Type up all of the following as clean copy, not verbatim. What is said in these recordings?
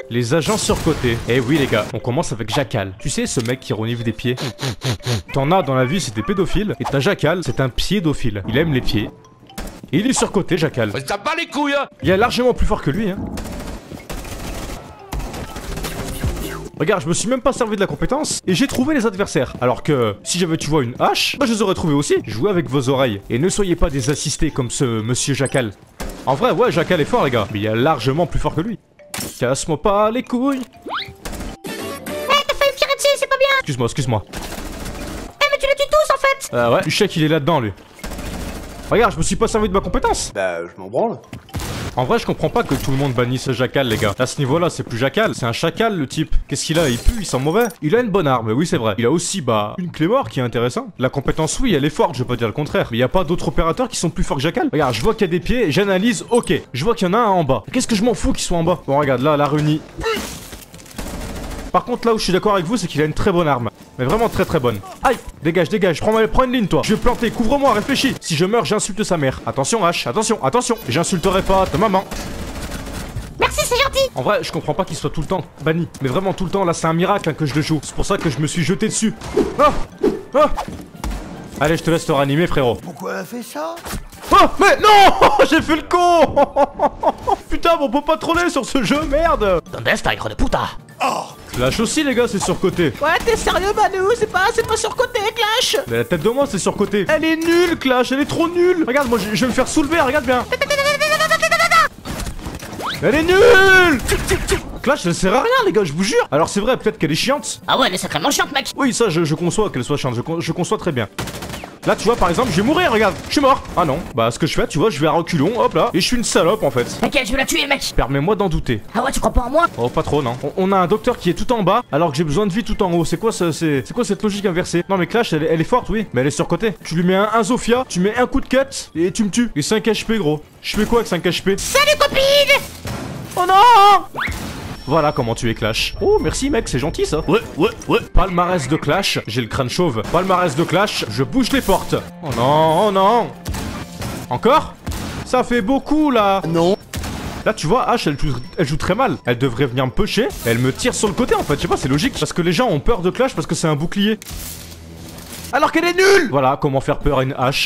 Les agents surcotés. Eh oui les gars, on commence avec Jackal. Tu sais ce mec qui renifle des pieds. T'en as dans la vie, c'est des pédophiles. Et t'as Jackal, c'est un piédophile. Il aime les pieds. Et il est surcoté, Jackal. Ça bat les couilles, hein. Il est largement plus fort que lui, hein. Regarde, je me suis même pas servi de la compétence et j'ai trouvé les adversaires. Alors que si j'avais, tu vois, une hache, bah je les aurais trouvés aussi. Jouez avec vos oreilles et ne soyez pas des assistés comme ce monsieur Jackal. En vrai, ouais, Jackal est fort, les gars, mais il est largement plus fort que lui. Casse-moi pas les couilles. Eh, t'as failli me tirer dessus, c'est pas bien. Excuse-moi, excuse-moi. Eh, mais tu les tues tous en fait. Ouais, tu sais qu'il est là-dedans, lui. Regarde, je me suis pas servi de ma compétence. Bah, je m'en branle. En vrai, je comprends pas que tout le monde bannisse ce Jackal, les gars. À ce niveau-là, c'est plus Jackal, c'est un chacal, le type. Qu'est-ce qu'il a? Il pue, il sent mauvais. Il a une bonne arme, oui, c'est vrai. Il a aussi, bah, une clé mort qui est intéressant. La compétence, oui, elle est forte, je vais pas dire le contraire. Mais y a pas d'autres opérateurs qui sont plus forts que Jackal. Regarde, je vois qu'il y a des pieds, j'analyse, ok. Je vois qu'il y en a un en bas. Qu'est-ce que je m'en fous qu'ils soient en bas? Bon, regarde, là, la réunie. Par contre, là où je suis d'accord avec vous, c'est qu'il a une très bonne arme. Mais vraiment très très bonne. Aïe, dégage, dégage, prends une ligne toi. Je vais planter, couvre-moi, réfléchis. Si je meurs, j'insulte sa mère. Attention H, attention, attention. J'insulterai pas ta maman. Merci, c'est gentil. En vrai, je comprends pas qu'il soit tout le temps banni. Mais vraiment tout le temps, là c'est un miracle hein, que je le joue. C'est pour ça que je me suis jeté dessus. Ah, ah. Allez, je te laisse te ranimer frérot. Pourquoi elle a fait ça? Oh, mais non. J'ai fait le con. Putain, on peut pas troller sur ce jeu, merde. Donde está, hijo de puta? Clash aussi les gars, c'est surcoté. Ouais, t'es sérieux, Manu? C'est pas surcoté, Clash. Mais la tête de moi c'est surcoté. Elle est nulle Clash, elle est trop nulle. Regarde, moi je vais me faire soulever, regarde bien. Elle est nulle. Clash elle sert à rien les gars, je vous jure. Alors c'est vrai, peut-être qu'elle est chiante. Ah ouais, elle est sacrément chiante, mec. Oui ça je conçois qu'elle soit chiante, je conçois très bien. Là tu vois par exemple je vais mourir, regarde, je suis mort. Ah non, bah ce que je fais tu vois je vais à reculons, hop là. Et je suis une salope en fait. T'inquiète, je vais la tuer, mec. Permets-moi d'en douter. Ah ouais, tu crois pas en moi? Oh pas trop non. On a un docteur qui est tout en bas alors que j'ai besoin de vie tout en haut. C'est quoi cette logique inversée? Non mais Clash elle est forte oui, mais elle est surcotée. Tu lui mets un Zofia, tu mets un coup de cut et tu me tues. Et 5 HP gros. Je fais quoi avec 5 HP? Salut, copine. Oh non. Voilà comment tu es Clash. Oh merci mec, c'est gentil ça. Ouais. Palmarès de Clash, j'ai le crâne chauve. Palmarès de Clash, je bouge les portes. Oh non, oh non. Encore? Ça fait beaucoup là. Non. Là tu vois, H elle joue très mal. Elle devrait venir me pusher. Elle me tire sur le côté en fait, je sais pas, c'est logique. Parce que les gens ont peur de Clash parce que c'est un bouclier. Alors qu'elle est nulle. Voilà comment faire peur à une hache.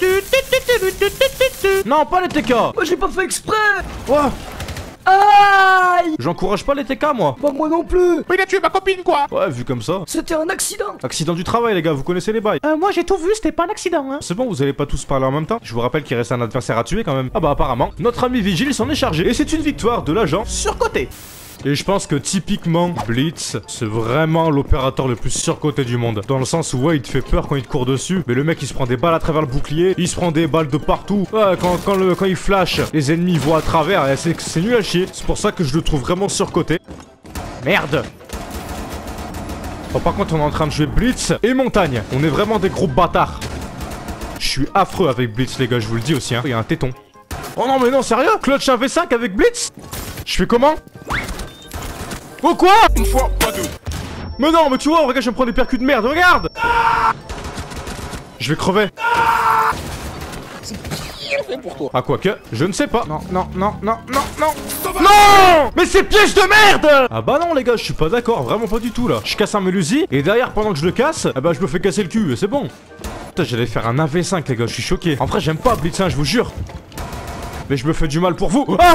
Non, pas les TK. Oh, j'ai pas fait exprès. Oh. Aïe. J'encourage pas les TK moi. Bah moi non plus. Il a tué ma copine, quoi. Ouais, vu comme ça. C'était un accident. Accident du travail les gars, vous connaissez les bails. Moi, j'ai tout vu, c'était pas un accident, hein. C'est bon, vous allez pas tous parler en même temps. Je vous rappelle qu'il reste un adversaire à tuer quand même. Ah bah apparemment, notre ami Vigile s'en est chargé. Et c'est une victoire de l'agent surcoté. Et je pense que typiquement, Blitz, c'est vraiment l'opérateur le plus surcoté du monde. Dans le sens où ouais, il te fait peur quand il te court dessus. Mais le mec il se prend des balles à travers le bouclier. Il se prend des balles de partout. Ouais, quand il flash, les ennemis voient à travers. Et c'est nul à chier. C'est pour ça que je le trouve vraiment surcoté. Merde. Bon, par contre on est en train de jouer Blitz et Montagne. On est vraiment des gros bâtards. Je suis affreux avec Blitz les gars, je vous le dis aussi hein. Il y a un téton. Oh non mais non sérieux? Clutch 1v5 avec Blitz? Je fais comment? Oh quoi? Une fois, pas deux. Mais non mais tu vois, regarde je me prends des percus de merde, regarde. Je vais crever. Pour toi. Ah quoique, je ne sais pas. Non. Non. Mais c'est piège de merde. Ah bah non les gars, je suis pas d'accord, vraiment pas du tout là. Je casse un Mélusi et derrière pendant que je le casse, eh bah je me fais casser le cul et c'est bon. Putain j'allais faire un AV5 les gars, je suis choqué. En vrai j'aime pas Blitz, je vous jure. Mais je me fais du mal pour vous. Ah.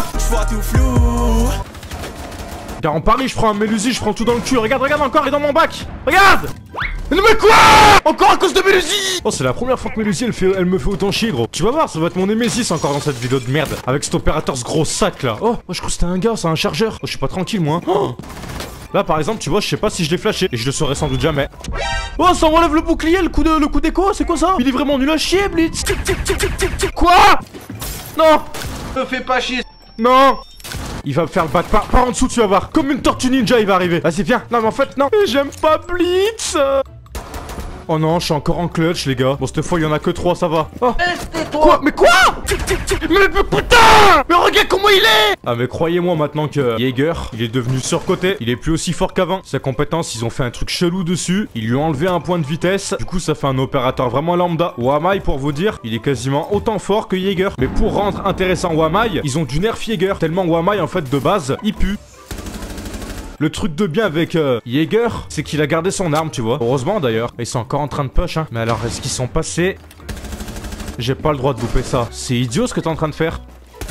Car en Paris je prends un Mélusi, je prends tout dans le cul. Regarde encore, il est dans mon bac. Regarde. Mais quoi? Encore à cause de Mélusi. Oh c'est la première fois que Mélusi elle me fait autant chier gros. Tu vas voir, ça va être mon Némésis encore dans cette vidéo de merde. Avec cet opérateur, ce gros sac là. Oh, moi je crois que c'était un gars, c'est un chargeur. Oh je suis pas tranquille moi. Oh. Là par exemple tu vois, je sais pas si je l'ai flashé. Et je le saurai sans doute jamais. Oh ça enlève le bouclier, le coup d'écho, c'est quoi ça? Il est vraiment nul à chier Blitz. Quoi? Non. Me fais pas chier. Non. Il va me faire le battre par en dessous, tu vas voir. Comme une tortue ninja, il va arriver. Vas-y, viens. Non, mais en fait, non. J'aime pas Blitz. Oh non, je suis encore en clutch, les gars. Bon, cette fois, il y en a que 3, ça va. Oh. Quoi? Mais quoi? Mais putain! Mais regarde comment il est! Ah, mais croyez-moi maintenant que Jaeger, il est devenu surcoté. Il est plus aussi fort qu'avant. Ses compétences, ils ont fait un truc chelou dessus. Ils lui ont enlevé un point de vitesse. Du coup, ça fait un opérateur vraiment lambda. Wamai, pour vous dire, il est quasiment autant fort que Jaeger. Mais pour rendre intéressant Wamai, ils ont du nerf Jaeger. Tellement Wamai, en fait, de base, il pue. Le truc de bien avec Jaeger, c'est qu'il a gardé son arme, tu vois. Heureusement d'ailleurs. Ils sont encore en train de push, hein. Mais alors, est-ce qu'ils sont passés? J'ai pas le droit de louper ça. C'est idiot ce que t'es en train de faire.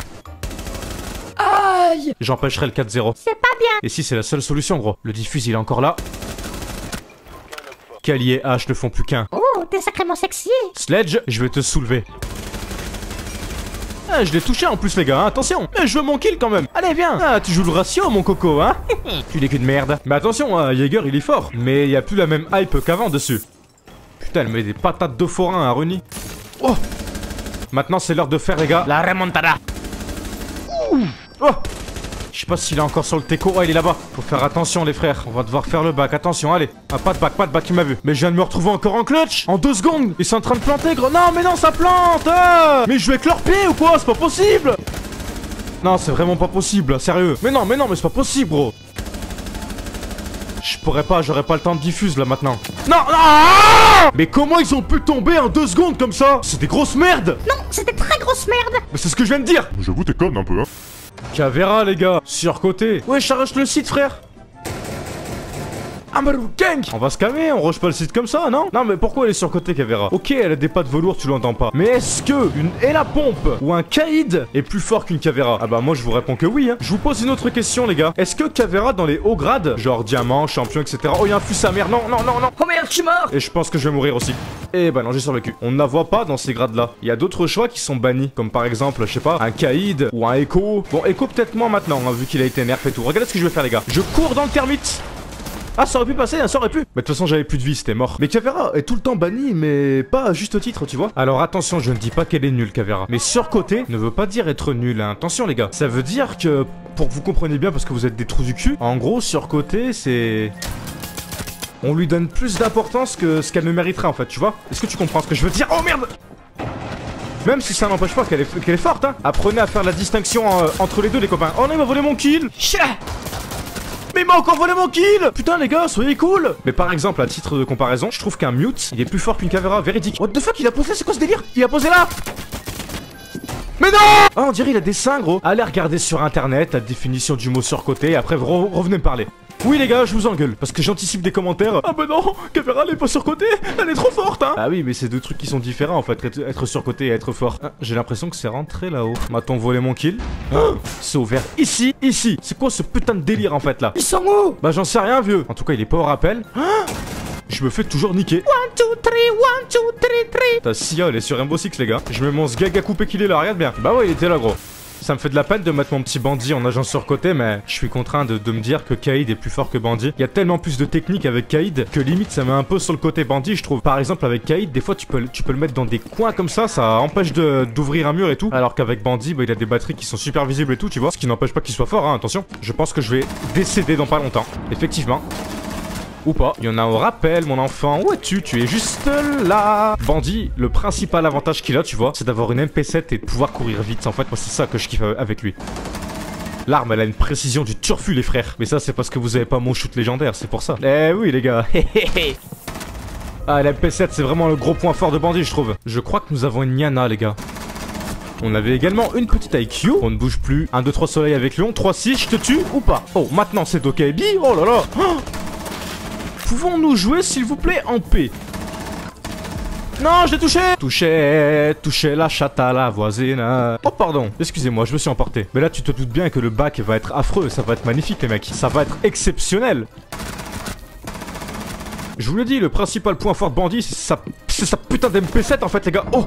Aïe! J'empêcherai le 4-0. C'est pas bien. Et si c'est la seule solution, gros. Le diffuse, il est encore là. Kali et H ne font plus qu'un. Oh, t'es sacrément sexy. Sledge, je vais te soulever. Ah, je l'ai touché en plus les gars, hein, attention. Mais je veux mon kill quand même. Allez viens. Ah, tu joues le ratio mon coco, hein. Tu n'es qu'une merde. Mais attention, hein, Jaeger il est fort. Mais il n'y a plus la même hype qu'avant dessus. Putain, elle met des patates de forain à Runi. Oh. Maintenant c'est l'heure de faire les gars la remontada. Oh. Je sais pas s'il est encore sur le teco. Oh, il est là-bas. Faut faire attention, les frères. On va devoir faire le back. Attention, allez. Ah, pas de back, il m'a vu. Mais je viens de me retrouver encore en clutch. En 2 secondes. Ils sont en train de planter, gros. Non, mais non, ça plante. Mais je vais avec leur pied ou quoi? C'est pas possible. Non, c'est vraiment pas possible. Sérieux. Mais non, mais c'est pas possible, gros. Je pourrais pas, j'aurais pas le temps de diffuse là maintenant. Non, non. Mais comment ils ont pu tomber en 2 secondes comme ça? C'est des grosses merdes. Non, c'est des très grosses merdes. Mais c'est ce que je viens de dire. J'avoue, t'es conne un peu, hein. Cavera les gars, surcoté. Ouais, j'arrache le site frère. Amaru Gang. On va se calmer, on rush pas le site comme ça, non? Non mais pourquoi elle est surcotée Cavera? Ok, elle a des pattes velours, tu l'entends pas. Mais est-ce que une la pompe ou un Kaïd est plus fort qu'une Cavera? Ah bah moi je vous réponds que oui, hein. Je vous pose une autre question les gars. Est-ce que Cavera dans les hauts grades, genre diamant, champion, etc. Oh y'a un fus à mère, non. Oh merde, je suis mort! Et je pense que je vais mourir aussi. Et bah non, j'ai survécu. On ne la voit pas dans ces grades là. Il y a d'autres choix qui sont bannis. Comme par exemple, je sais pas, un Kaïd ou un Echo. Bon, Echo peut-être moins maintenant, hein, vu qu'il a été nerf et tout. Regardez ce que je vais faire les gars. Je cours dans le termite. Ah, ça aurait pu passer, hein, ça aurait pu. Mais de toute façon, j'avais plus de vie, c'était mort. Mais Cavera est tout le temps banni, mais pas à juste titre, tu vois. Alors attention, je ne dis pas qu'elle est nulle, Cavera. Mais surcoté ne veut pas dire être nulle, hein. Attention, les gars. Ça veut dire que, pour que vous compreniez bien, parce que vous êtes des trous du cul, en gros, surcoté, c'est... On lui donne plus d'importance que ce qu'elle ne mériterait, en fait, tu vois. Est-ce que tu comprends ce que je veux dire? Oh merde! Même si ça n'empêche pas qu'elle est forte, hein. Apprenez à faire la distinction entre les deux, les copains. Oh non, il m'a volé mon kill! Mais il m'a encore volé mon kill! Putain les gars, soyez cool! Mais par exemple, à titre de comparaison, je trouve qu'un Mute, il est plus fort qu'une Cavera, véridique. What the fuck, il a posé, c'est quoi ce délire? Il a posé là! Mais non! Oh, on dirait il a des seins, gros. Allez regarder sur internet la définition du mot surcoté, et après revenez me parler. Oui les gars, je vous engueule, parce que j'anticipe des commentaires. Ah bah non, Cavera elle est pas surcotée, elle est trop forte hein. Ah oui, mais c'est deux trucs qui sont différents en fait, être surcoté et être fort. Ah, j'ai l'impression que c'est rentré là-haut. M'a-t-on volé mon kill? Oh, c'est ouvert ici. C'est quoi ce putain de délire en fait là? Ils sont où? Bah j'en sais rien vieux. En tout cas il est pas au rappel. Ah, je me fais toujours niquer. 1, 2, 3, 1, 2, 3, 3. Ta Sia elle est sur Rainbow Six les gars. Je me mets mon sgag à couper qu'il est là, regarde bien. Bah ouais il était là gros. Ça me fait de la peine de mettre mon petit bandit en agent surcoté, mais je suis contraint de me dire que Kaïd est plus fort que bandit. Il y a tellement plus de technique avec Kaïd que limite ça met un peu sur le côté bandit, je trouve. Par exemple avec Kaïd, des fois tu peux le mettre dans des coins comme ça empêche d'ouvrir un mur et tout. Alors qu'avec bandit, bah, il a des batteries qui sont super visibles et tout, tu vois. Ce qui n'empêche pas qu'il soit fort, hein, attention. Je pense que je vais décéder dans pas longtemps, effectivement. Ou pas. Il y en a au rappel, mon enfant. Où es-tu? Tu es juste là. Bandit, le principal avantage qu'il a, tu vois, c'est d'avoir une MP7 et de pouvoir courir vite. En fait, moi, c'est ça que je kiffe avec lui. L'arme, elle a une précision du turfu, les frères. Mais ça, c'est parce que vous avez pas mon shoot légendaire, c'est pour ça. Eh oui, les gars. Ah, la MP7, c'est vraiment le gros point fort de Bandit, je trouve. Je crois que nous avons une Niana, les gars. On avait également une petite IQ. On ne bouge plus. 1, 2, 3 soleil avec Léon. 3, 6, je te tue ou pas? Oh, maintenant, c'est Dokebi. Oh là là. Oh, pouvons-nous jouer, s'il vous plaît, en paix? Non, je l'ai touché! Touché la chatte à la voisine. Oh, pardon. Excusez-moi, je me suis emporté. Mais là, tu te doutes bien que le bac va être affreux. Ça va être magnifique, les mecs. Ça va être exceptionnel. Je vous le dis, le principal point fort de Bandit, c'est sa putain d'MP7, en fait, les gars. Oh!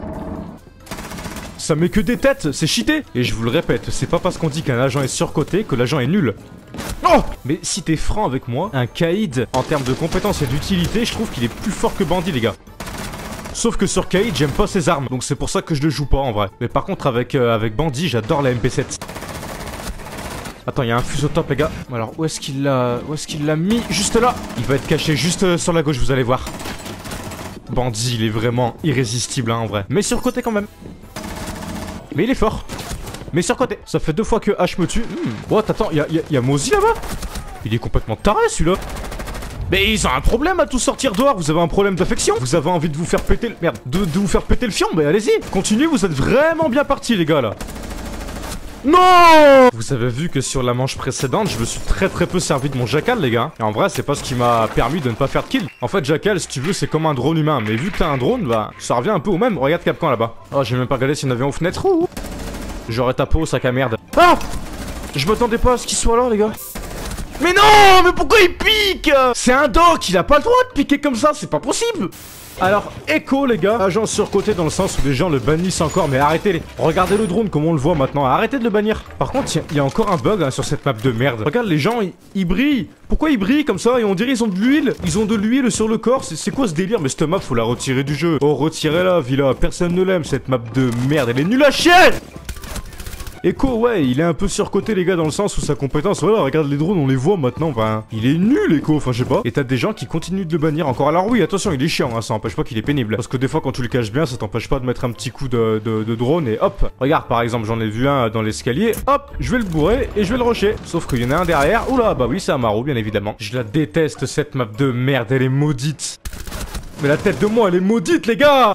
Ça met que des têtes, c'est cheaté. Et je vous le répète, c'est pas parce qu'on dit qu'un agent est surcoté que l'agent est nul. Oh! Mais si t'es franc avec moi, un Kaïd, en termes de compétences et d'utilité, je trouve qu'il est plus fort que Bandit, les gars. Sauf que sur Kaïd, j'aime pas ses armes, donc c'est pour ça que je le joue pas en vrai. Mais par contre, avec Bandit, j'adore la MP7. Attends, il y a un fuseau top, les gars. Alors, où est-ce qu'il l'a mis? Juste là. Il va être caché juste sur la gauche, vous allez voir. Bandit, il est vraiment irrésistible, hein, en vrai. Mais surcoté quand même. Mais il est fort. Mais surcoté. Ça fait 2 fois que H me tue. What, attends, il y a Mozi là-bas? Il est complètement taré, celui-là. Mais ils ont un problème à tout sortir dehors. Vous avez un problème d'affection? Vous avez envie de vous faire péter le... Merde, de vous faire péter le fion? Mais allez-y, continuez, vous êtes vraiment bien partis, les gars, là. Non! Vous avez vu que sur la manche précédente, je me suis très peu servi de mon jackal, les gars. Et en vrai, c'est pas ce qui m'a permis de ne pas faire de kill. En fait, jackal, si tu veux, c'est comme un drone humain. Mais vu que t'as un drone, bah, ça revient un peu au même. Regarde Capcan là-bas. Oh, j'ai même pas regardé s'il y en avait aux fenêtres. Ouh. J'aurais tapé au sac à merde. Ah! Je m'attendais pas à ce qu'il soit là, les gars. Mais non! Mais pourquoi il pique? C'est un doc, il a pas le droit de piquer comme ça, c'est pas possible! Alors, Echo les gars, agent surcoté dans le sens où les gens le bannissent encore, mais arrêtez-les. Regardez le drone, comment on le voit maintenant, arrêtez de le bannir. Par contre, il y a encore un bug hein, sur cette map de merde. Regarde, les gens, ils brillent. Pourquoi ils brillent comme ça? Et on dirait ils ont de l'huile. Ils ont de l'huile sur le corps, c'est quoi ce délire? Mais cette map, faut la retirer du jeu. Oh, retirez-la, Villa, personne ne l'aime, cette map de merde, elle est nulle à chier! Echo, ouais, il est un peu surcoté les gars dans le sens où sa compétence, voilà, regarde les drones, on les voit maintenant, enfin, il est nul Echo, enfin je sais pas. Et t'as des gens qui continuent de le bannir encore. Alors oui, attention, il est chiant, hein, ça empêche pas qu'il est pénible. Parce que des fois quand tu le caches bien, ça t'empêche pas de mettre un petit coup de drone et hop. Regarde par exemple, j'en ai vu un dans l'escalier, hop, je vais le bourrer et je vais le rusher. Sauf qu'il y en a un derrière, oula, bah oui, c'est Amaru bien évidemment. Je la déteste cette map de merde, elle est maudite. Mais la tête de moi, elle est maudite les gars.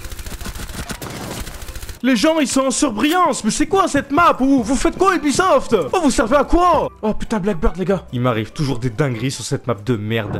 Les gens ils sont en surbrillance, mais c'est quoi cette map? Vous faites quoi Ubisoft? Oh vous servez à quoi? Oh putain Blackbird les gars. Il m'arrive toujours des dingueries sur cette map de merde.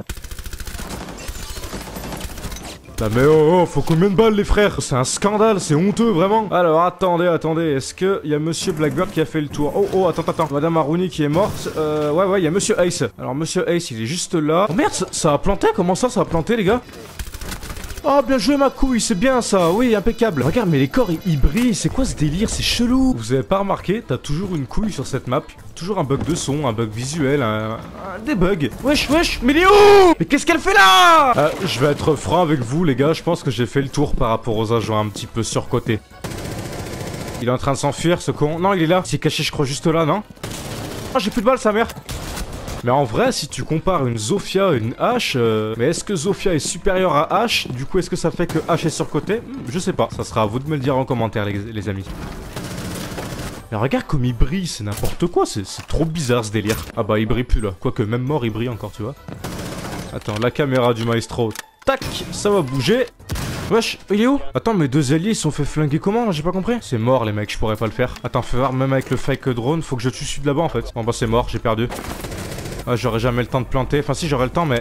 Ah mais oh, faut combien de balles les frères? C'est un scandale, c'est honteux vraiment. Alors attendez, est-ce que y a Monsieur Blackbird qui a fait le tour? Oh attends, Madame Aruni qui est morte. Ouais, y a Monsieur Ace. Alors Monsieur Ace il est juste là. Oh merde, ça a planté? Comment ça a planté les gars? Oh bien joué ma couille, c'est bien ça, oui impeccable. Regarde mais les corps ils brillent, c'est quoi ce délire, c'est chelou. Vous avez pas remarqué, t'as toujours une couille sur cette map. Toujours un bug de son, un bug visuel, des bugs. Wesh, mais il est où? Mais qu'est-ce qu'elle fait là? Je vais être franc avec vous les gars, je pense que j'ai fait le tour par rapport aux agents un petit peu surcotés. Il est en train de s'enfuir ce con. Non il est là, il s'est caché je crois juste là, non? Oh j'ai plus de balles sa mère. Mais en vrai, si tu compares une Zofia et une H, mais est-ce que Zofia est supérieure à H? Du coup, est-ce que ça fait que H est surcoté? Je sais pas, ça sera à vous de me le dire en commentaire, les amis. Mais regarde comme il brille, c'est n'importe quoi, c'est trop bizarre ce délire. Ah bah, il brille plus là, quoique même mort, il brille encore, tu vois. Attends, la caméra du maestro, tac, ça va bouger. Wesh, il est où? Attends, mes deux alliés ils sont fait flinguer comment? J'ai pas compris. C'est mort les mecs, je pourrais pas le faire. Attends, fais voir, même avec le fake drone, faut que je tue celui de là-bas en fait. Bon bah c'est mort, j'ai perdu. Ah, j'aurais jamais le temps de planter. Enfin, si, j'aurais le temps, mais...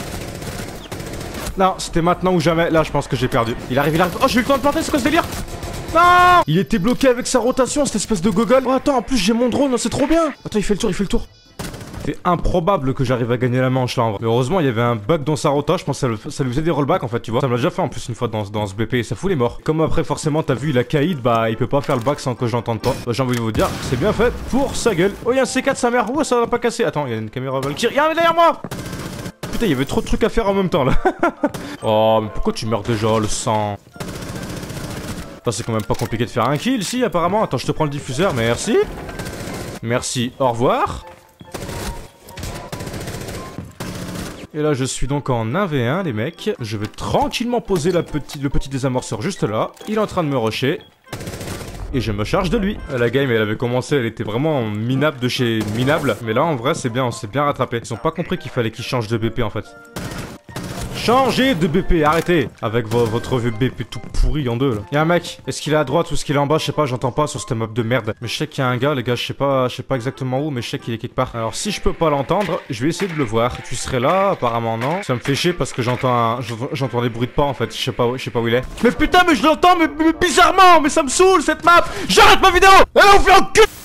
Non, c'était maintenant ou jamais. Là, je pense que j'ai perdu. Il arrive. Oh, j'ai eu le temps de planter, c'est quoi ce délire? Non! Il était bloqué avec sa rotation, cette espèce de gogol. Oh, attends, en plus, j'ai mon drone, c'est trop bien. Attends, il fait le tour. C'est improbable que j'arrive à gagner la manche, là, en vrai. Mais heureusement, il y avait un bug dans sa rota. Je pense que ça lui faisait des rollbacks, en fait, tu vois. Ça me l'a déjà fait, en plus, une fois dans ce BP. Et ça fout les morts. Comme après, forcément, t'as vu, il a Kaïd. Bah, il peut pas faire le back sans que je l'entende pas. Bah, j'ai envie de vous dire, c'est bien fait pour sa gueule. Oh, il y a un C4, sa mère. Ouais, ça va pas casser. Attends, il y a une caméra Valkyrie. Il y a un derrière moi! Putain, il y avait trop de trucs à faire en même temps, là. Oh, mais pourquoi tu meurs déjà, le sang? Attends, c'est quand même pas compliqué de faire un kill, si, apparemment. Attends, je te prends le diffuseur. Merci. Merci. Au revoir. Et là je suis donc en 1v1 les mecs. Je vais tranquillement poser le petit désamorceur juste là. Il est en train de me rusher. Et je me charge de lui. La game elle avait commencé, elle était vraiment minable de chez minable. Mais là en vrai c'est bien, on s'est bien rattrapé. Ils ont pas compris qu'il fallait qu'ils changent de BP en fait. Changez de BP, arrêtez. Avec votre vieux BP tout pourri en deux là. Y'a un mec, est-ce qu'il est à droite ou est-ce qu'il est en bas? Je sais pas, j'entends pas sur cette map de merde. Mais je sais qu'il y a un gars, les gars, je sais pas exactement où, mais je sais qu'il est quelque part. Alors si je peux pas l'entendre, je vais essayer de le voir. Tu serais là? Apparemment non. Ça me fait chier parce que j'entends des bruits de pas en fait. Je sais pas où il est. Mais putain, mais je l'entends, mais bizarrement, mais ça me saoule cette map. J'arrête ma vidéo. Allez, on fait un cul.